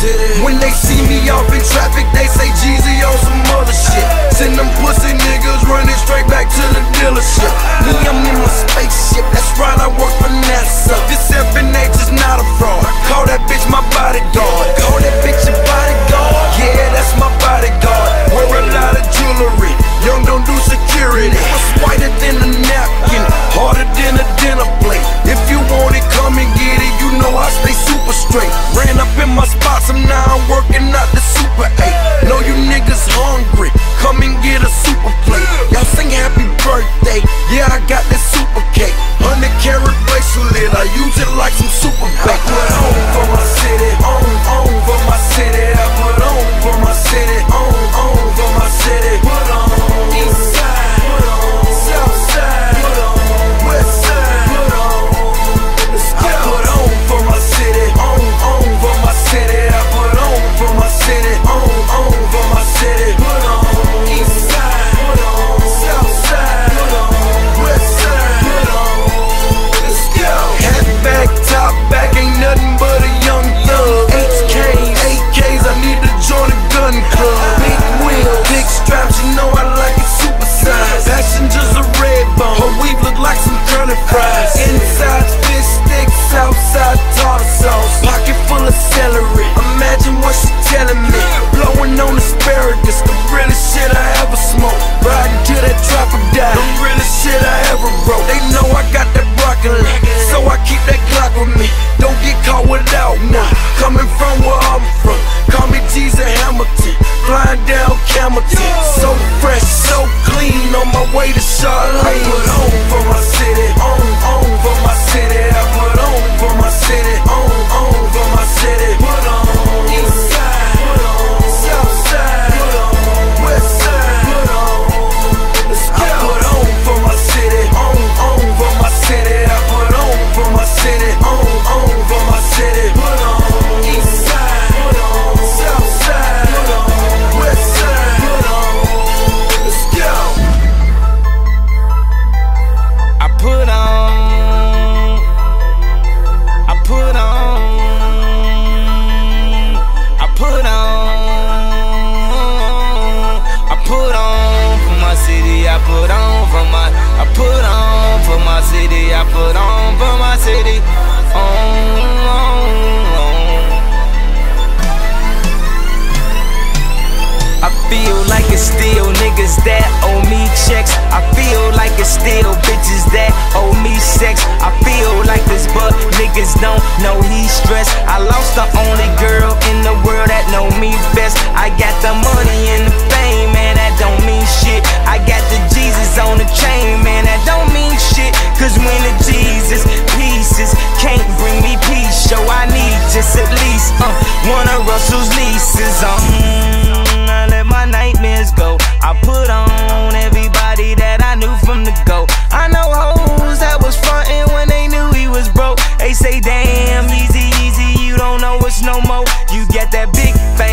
city. When they see me off in traffic, they say Jeezy on some other shit. Send them pussy niggas running straight back to the dealership. Me, I'm in my spaceship, that's right, I work for NASA. This FNH is not a fraud. Call that bitch my bodyguard. Call that bitch your bodyguard. Yeah, that's my bodyguard. Wear a lot of jewelry. Young don't do security. It's whiter than a napkin, harder than a dinner plate. If you want it, come and get it. You know I stay super straight. Ran up in my spots, and now I'm working out the Super 8. Know you niggas hungry, come and get a super plate. Y'all sing happy birthday, yeah, I got this super cake. 100 carat bracelet, I use it like some super bait. I put on for my city, on for my city. I put on for my city, on for my city. Put on east side, put on south side, put on west side, put on. Let's go. I put on for my city, on for my city. I put on for my city, on for my city. Put on east side, put on south side, put on west side, put on. Let's go. Hat back, top back, ain't nothing but a young thug. HKs, AKs, I need to join a gun club. Big wheels, big straps, you know I like it super size. Passengers a red bone, her weave look like some curly fries. Inside fish sticks, outside tartar sauce. Pocket full of celery, imagine what she telling me. Blowing on asparagus, the realest shit I ever smoked. Riding to that drop or die, the realest shit I ever wrote. They know I got that broccoli, so I keep that Glock with me. Don't get caught without one. Coming from where I'm from, call me Jesus Hamilton. Flying down Camelton, so fresh, so clean, on my way to Charlotte. I put on for my city, on for my city. I put on for my city, on for my city. Put on east side, put on south side, put on west side, put on. Let's go. I put on for my city, on for my city. I put on for my city, on for my city. Put on east side, put on south side, put on west side, put on. Let's go. I put on for my city. I put on for my city. I put on for my city. I feel like it's still niggas that owe me checks. I feel like it's still bitches that owe me sex. I feel like this, but niggas don't know he's stressed. I lost the only girl in the world that know me best. I got the money and the fame, man, that don't mean shit. I got the Jesus on the chain, man, that don't mean shit. Cause when the Jesus pieces can't bring me peace, so I need just at least one of Russell's leases. I let my nightmares go. I put on everybody that I knew from the go. I know hoes that was frontin' when they knew he was broke. They say, damn, easy, you don't know it's no more. You get that big fat